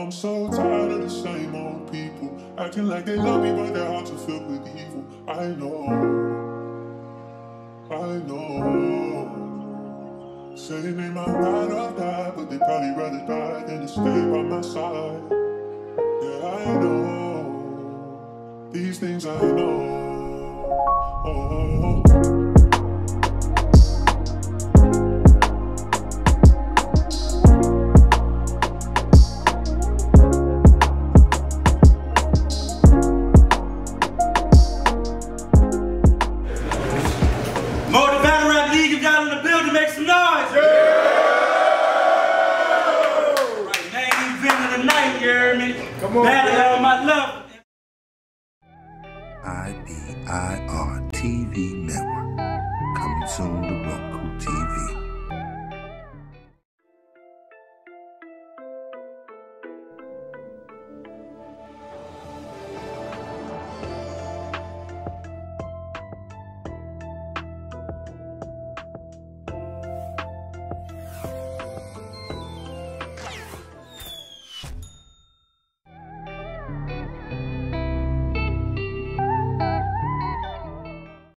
I'm so tired of the same old people acting like they love me, but their hearts are filled with evil. I know. Saying they might ride or die, but they probably rather die than to stay by my side. Yeah, I know. These things I know. Oh. Motor Battle Rap League, you got in the building, make some noise! Yeah! Right, main event of the night, you hear me? Come on, Battle on my love. IBIR TV Network. Coming soon to Roku TV.